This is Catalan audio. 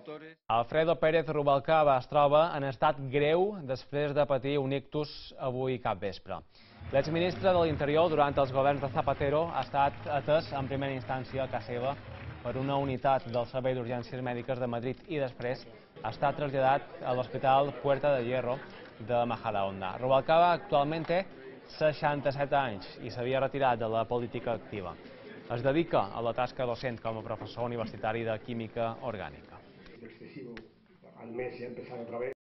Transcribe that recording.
Alfredo Pérez Rubalcaba es troba en estat greu després de patir un ictus avui capvespre. L'exministre de l'Interior, durant els governs de Zapatero, ha estat atès en primera instància a casa seva per una unitat del Servei d'Urgències Mèdiques de Madrid i després ha estat traslladat a l'Hospital Puerta de Hierro de Majadahonda. Rubalcaba actualment té 67 anys i s'havia retirat de la política activa. Es dedica a la tasca docent com a professor universitari de química orgànica. Excesivo, al mes ya empezar otra vez.